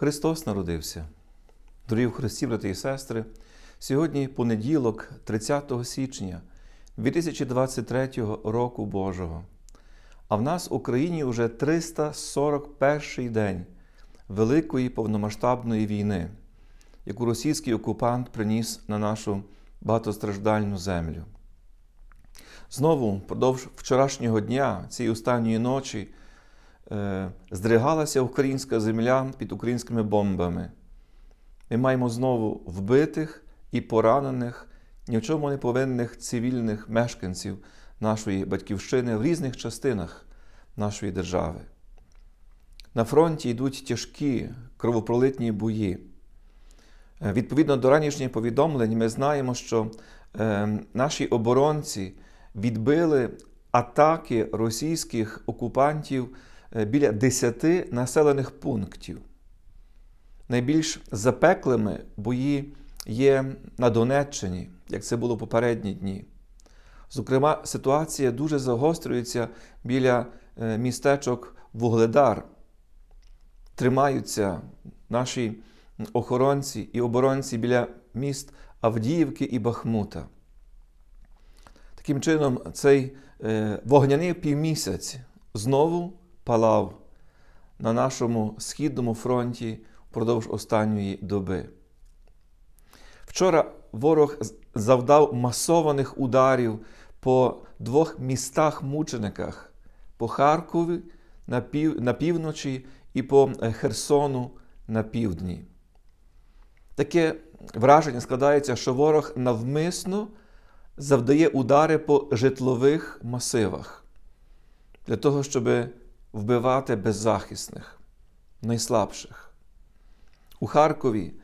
Христос народився. Дорогі в Христі, брати і сестри, сьогодні понеділок, 30 січня 2023 року Божого. А в нас в Україні вже 341-й день Великої повномасштабної війни, яку російський окупант приніс на нашу багатостраждальну землю. Знову, впродовж вчорашнього дня, цієї останньої ночі, здригалася українська земля під українськими бомбами. Ми маємо знову вбитих і поранених, ні в чому не повинних цивільних мешканців нашої батьківщини в різних частинах нашої держави. На фронті йдуть тяжкі кровопролитні бої. Відповідно до ранішніх повідомлень, ми знаємо, що наші оборонці відбили атаки російських окупантів біля 10 населених пунктів. Найбільш запеклими бої є на Донеччині, як це було в попередні дні. Зокрема, ситуація дуже загострюється біля містечок Вугледар. Тримаються наші охоронці і оборонці біля міст Авдіївки і Бахмута. Таким чином, цей вогняний півмісяць знову палав на нашому східному фронті впродовж останньої доби. Вчора ворог завдав масованих ударів по 2 містах-мучениках – по Харкові на півночі і по Херсону на півдні. Таке враження складається, що ворог навмисно завдає удари по житлових масивах для того, щоб вбивати беззахисних, найслабших. У Харкові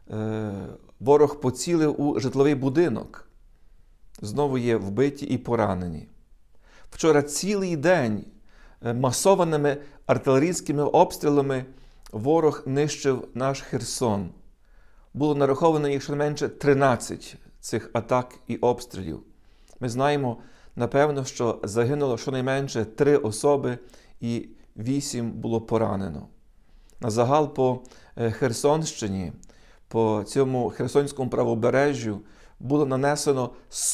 ворог поцілив у житловий будинок. Знову є вбиті і поранені. Вчора цілий день масованими артилерійськими обстрілами ворог нищив наш Херсон. Було нараховано їх щонайменше 13 цих атак і обстрілів. Ми знаємо, напевно, що загинуло щонайменше 3 особи і 8 було поранено. На загал по Херсонщині, по цьому Херсонському правобережжю було нанесено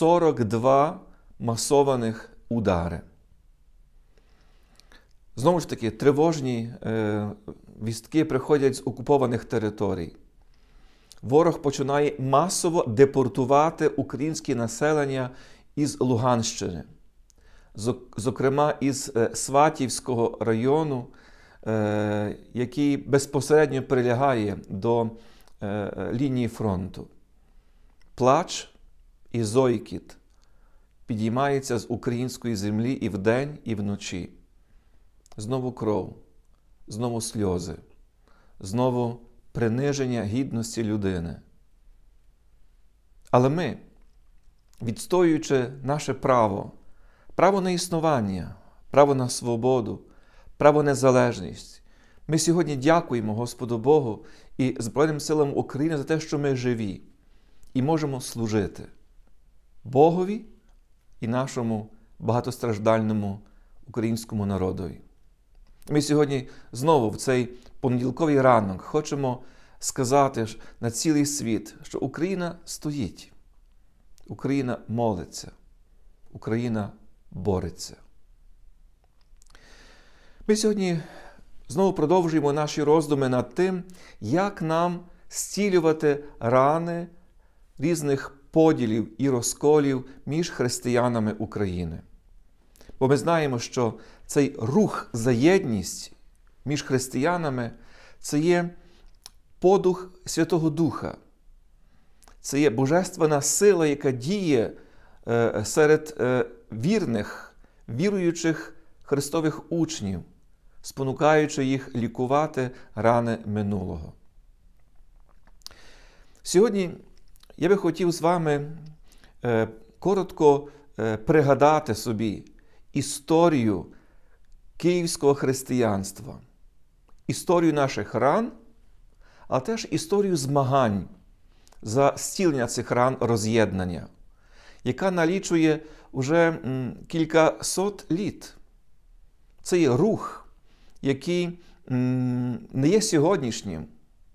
42 масованих удари. Знову ж таки, тривожні вістки приходять з окупованих територій. Ворог починає масово депортувати українське населення із Луганщини. Зокрема, із Сватівського району, який безпосередньо прилягає до лінії фронту. Плач і зойкіт підіймається з української землі і вдень, і вночі. Знову кров, знову сльози, знову приниження гідності людини. Але ми, відстоюючи наше право на існування, право на свободу, право на незалежність, ми сьогодні дякуємо Господу Богу і Збройним силам України за те, що ми живі і можемо служити Богові і нашому багатостраждальному українському народові. Ми сьогодні знову в цей понеділковий ранок хочемо сказати на цілий світ, що Україна стоїть, Україна молиться, Україна бореться. Ми сьогодні знову продовжуємо наші роздуми над тим, як нам зцілювати рани різних поділів і розколів між християнами України. Бо ми знаємо, що цей рух за єдність між християнами – це є подух Святого Духа. Це є божественна сила, яка діє серед вірних, віруючих Христових учнів, спонукаючи їх лікувати рани минулого. Сьогодні я би хотів з вами коротко пригадати собі історію київського християнства, історію наших ран, а теж історію змагань за зцілення цих ран роз'єднання, яка налічує вже кількасот літ. Це є рух, який не є сьогоднішнім,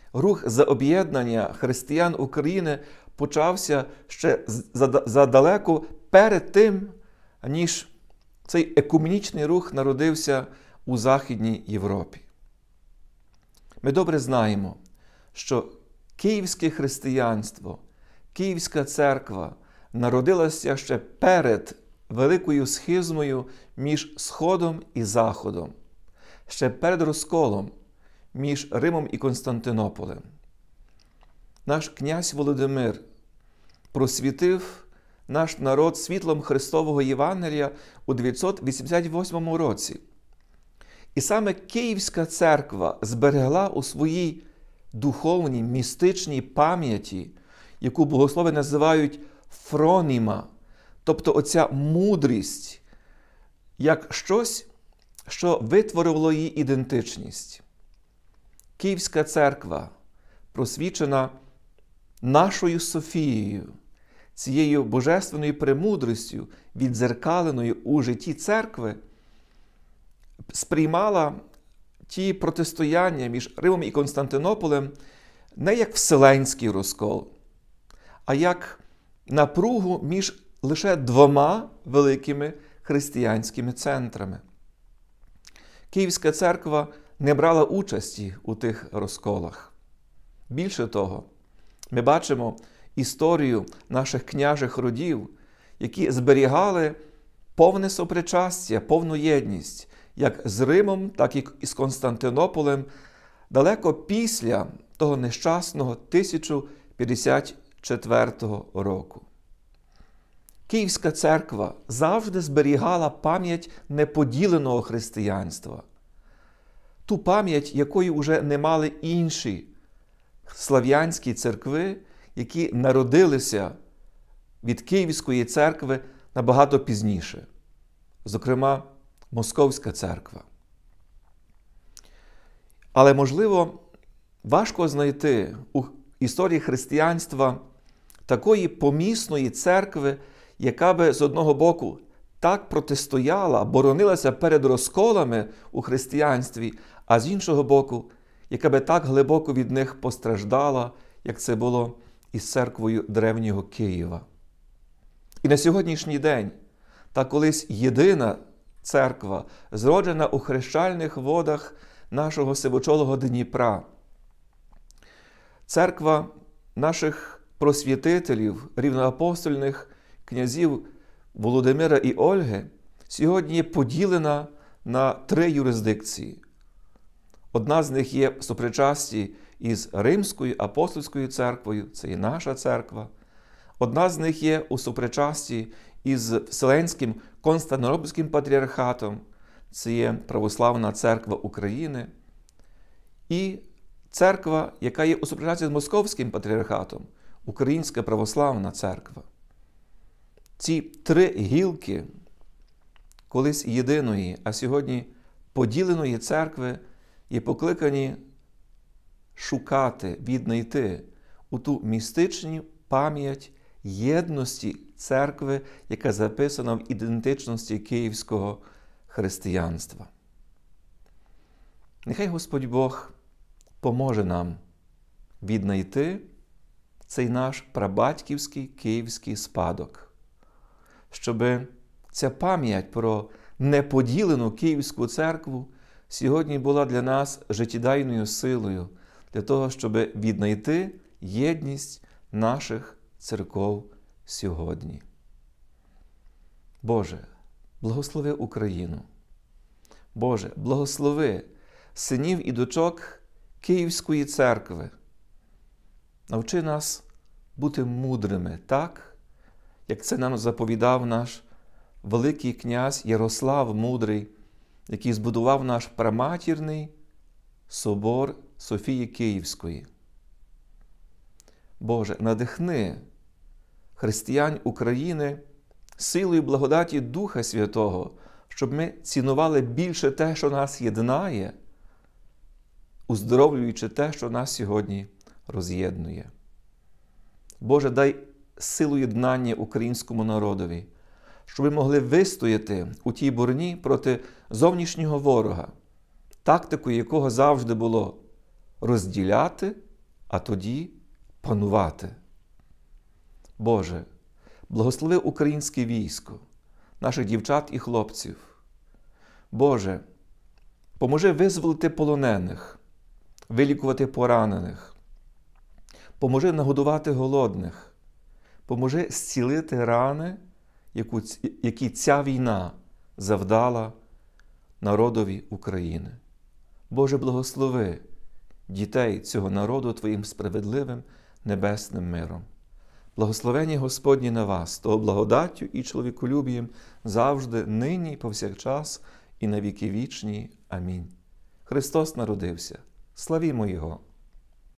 рух за об'єднання християн України почався ще задалеко перед тим, ніж цей екуменічний рух народився у Західній Європі. Ми добре знаємо, що київське християнство, Київська церква народилася ще перед великою схизмою між Сходом і Заходом, ще перед розколом між Римом і Константинополем. Наш князь Володимир просвітив наш народ світлом Христового Євангелія у 988 році. І саме Київська церква зберегла у своїй духовній, містичній пам'яті, яку богослови називають фроніма, тобто оця мудрість, як щось, що витворило її ідентичність. Київська церква, просвічена нашою Софією, цією божественною премудрістю, віддзеркаленою у житті церкви, сприймала ті протистояння між Римом і Константинополем не як вселенський розкол, а як напругу між лише двома великими християнськими центрами. Київська церква не брала участі у тих розколах. Більше того, ми бачимо історію наших княжих родів, які зберігали повне сопричастя, повну єдність, як з Римом, так і з Константинополем, далеко після того нещасного 1054 року. Київська церква завжди зберігала пам'ять неподіленого християнства. Ту пам'ять, якої вже не мали інші слав'янські церкви, які народилися від Київської церкви набагато пізніше. Зокрема, Московська церква. Але, можливо, важко знайти у історії християнства такої помісної церкви, яка би з одного боку так протистояла, боронилася перед розколами у християнстві, а з іншого боку, яка би так глибоко від них постраждала, як це було із церквою древнього Києва. І на сьогоднішній день та колись єдина церква, зроджена у хрещальних водах нашого сивочолого Дніпра, церква наших просвітителів, рівноапостольних князів Володимира і Ольги, сьогодні є поділена на 3 юрисдикції. Одна з них є в сопричасті із Римською апостольською церквою, це і наша церква. Одна з них є у сопричасті із Вселенським Константинопольським патріархатом, це є Православна церква України. І церква, яка є у сопричасті з Московським патріархатом, Українська Православна церква. Ці 3 гілки колись єдиної, а сьогодні поділеної церкви є покликані шукати, віднайти у ту містичну пам'ять єдності церкви, яка записана в ідентичності київського християнства. Нехай Господь Бог поможе нам віднайти цей наш прабатьківський київський спадок, щоб ця пам'ять про неподілену Київську церкву сьогодні була для нас життєдайною силою для того, щоб віднайти єдність наших церков сьогодні. Боже, благослови Україну. Боже, благослови синів і дочок Київської церкви. Навчи нас бути мудрими так, як це нам заповідав наш великий князь Ярослав Мудрий, який збудував наш праматірний собор Софії Київської. Боже, надихни християн України силою благодаті Духа Святого, щоб ми цінували більше те, що нас єднає, уздоровлюючи те, що нас сьогодні роз'єднує. Боже, дай силу єднання українському народові, щоб ми могли вистояти у тій борні проти зовнішнього ворога, тактикою якого завжди було розділяти а тоді панувати. Боже, благослови українське військо, наших дівчат і хлопців. Боже, поможи визволити полонених, вилікувати поранених, поможи нагодувати голодних, поможи зцілити рани, які ця війна завдала народові України. Боже, благослови дітей цього народу Твоїм справедливим небесним миром. Благословення Господні на вас, того благодаттю і чоловіколюбієм завжди, нині і повсякчас, і на віки вічні. Амінь. Христос народився. Славімо Його!